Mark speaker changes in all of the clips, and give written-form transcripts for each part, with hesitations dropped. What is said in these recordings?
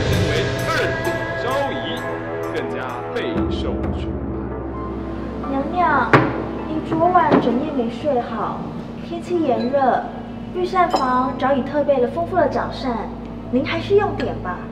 Speaker 1: 身为二子昭仪，更加备受处罚。
Speaker 2: 娘娘，您昨晚整夜没睡好，天气炎热，御膳房早已特备了丰富的早膳，您还是用点吧。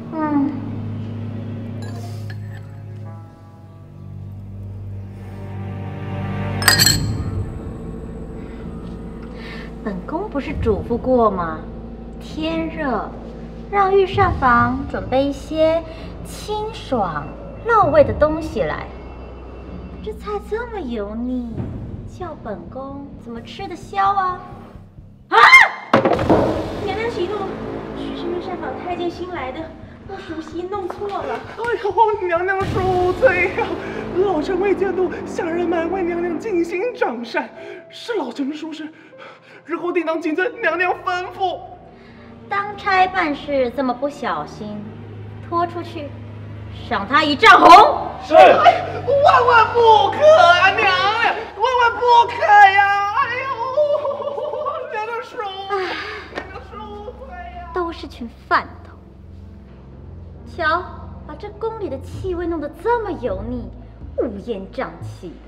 Speaker 2: 本宫不是嘱咐过吗？天热，让御膳房准备一些清爽肉味的东西来。这菜这么油腻，叫本宫怎么吃得消啊？啊！娘娘息怒，许是御膳房太监新来的，不熟悉，弄错了。
Speaker 3: 哎呦，娘娘恕罪呀！老臣未监督下人们为娘娘进行掌膳，是老臣疏失，日后定当谨遵娘娘吩咐。
Speaker 2: 当差办事这么不小心，拖出去，赏他一丈红。
Speaker 3: 是，万万不可啊，娘娘，万万不可呀！哎呦，娘娘恕罪，娘娘恕罪呀！
Speaker 2: 都是群饭头。瞧，把这宫里的气味弄得这么油腻，乌烟瘴气的。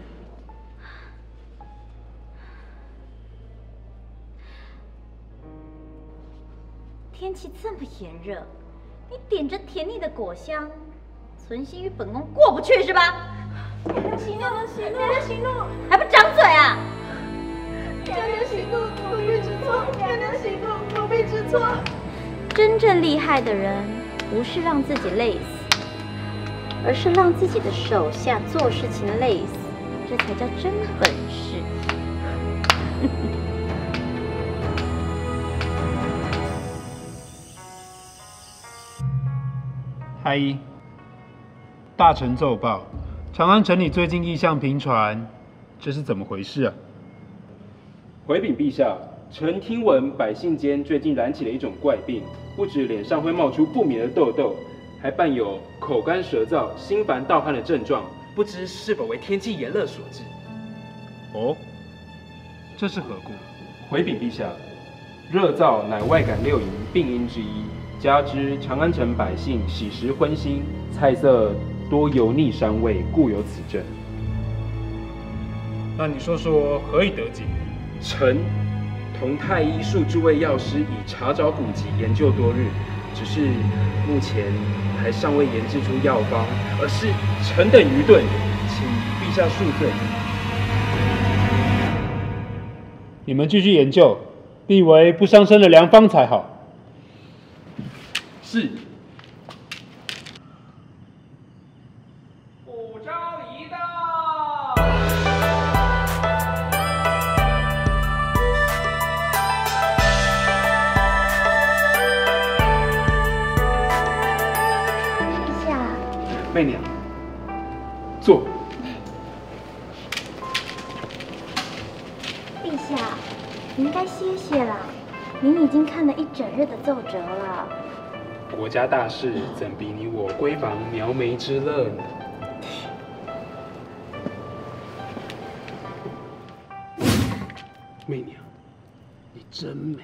Speaker 2: 天气这么炎热，你点着甜腻的果香，存心与本宫过不去是吧？娘娘息怒，娘娘息怒，还不张嘴啊！娘娘息怒，奴婢知错，娘娘息怒，奴婢知错。真正厉害的人，不是让自己累死，而是让自己的手下做事情累死，这才叫真本事。
Speaker 4: 太医，大臣奏报，长安城里最近异象频传，这是怎么回事啊？
Speaker 5: 回禀陛下，臣听闻百姓间最近染起了一种怪病，不止脸上会冒出不明的痘痘，还伴有口干舌燥、心烦盗汗的症状，不知是否为天气炎热所致？
Speaker 4: 哦，这是何故？
Speaker 5: 回禀陛下，热燥乃外感六淫病因之一。加之长安城百姓喜食荤腥，菜色多油腻膻味，故有此症。
Speaker 4: 那你说说何以得解？
Speaker 5: 臣同太医数诸位药师已查找古籍，研究多日，只是目前还尚未研制出药方，而是臣等愚钝，请陛下恕罪。
Speaker 4: 你们继续研究，必为不伤身的良方才好。
Speaker 5: 是。
Speaker 3: 武昭仪到。
Speaker 2: 陛下，
Speaker 5: 媚娘，坐。
Speaker 2: 陛下，您该歇歇了。您已经看了一整日的奏折了。
Speaker 5: 国家大事，怎比你我闺房描眉之乐呢？媚娘，你真美。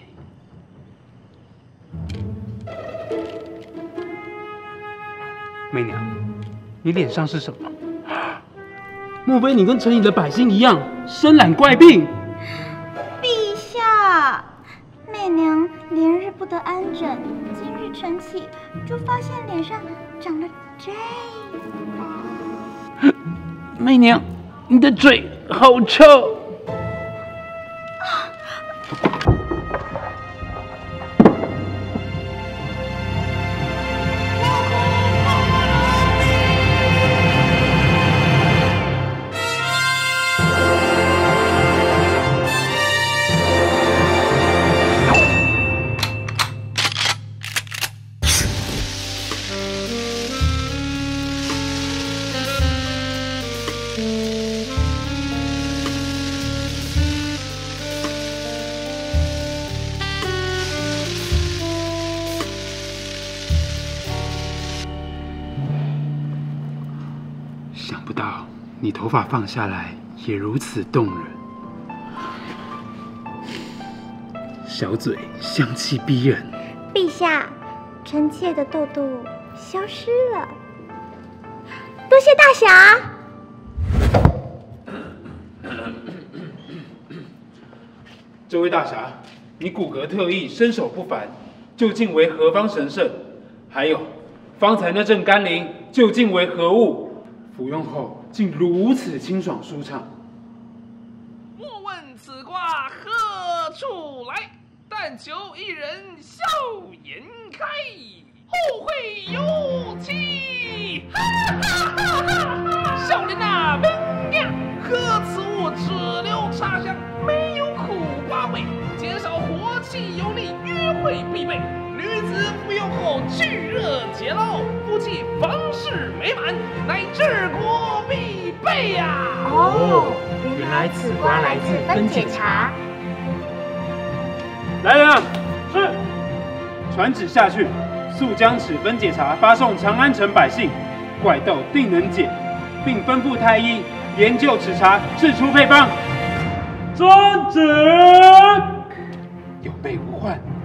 Speaker 5: 媚娘，你脸上是什么？莫非你跟城里的百姓一样，身染怪病？
Speaker 2: 陛下，媚娘连日不得安枕，今日晨起就发现脸上长了这。
Speaker 5: 媚娘，你的嘴好臭。想不到你头发放下来也如此动人，小嘴香气逼人。
Speaker 2: 陛下， 臣妾的痘痘消失了。多谢大侠。
Speaker 4: 这位大侠，你骨骼特异，身手不凡，究竟为何方神圣？还有，方才那阵甘霖究竟为何物？服用后竟如此清爽舒畅。
Speaker 3: 莫问此瓜何处来，但求一人笑颜开，后会有期。少年呐，明呀，喝此物只留茶香，没有苦瓜味，减少火气有力，约会必备。女子服用后去热解劳，夫妻房事美满，乃治国必备呀！
Speaker 2: 哦，原来此瓜来自分解茶。
Speaker 5: 来人啊！
Speaker 4: 是。传旨下去，速将此分解茶发送长安城百姓，怪痘定能解，并吩咐太医研究此茶，制出配方。
Speaker 5: 遵旨。
Speaker 4: 有备无患。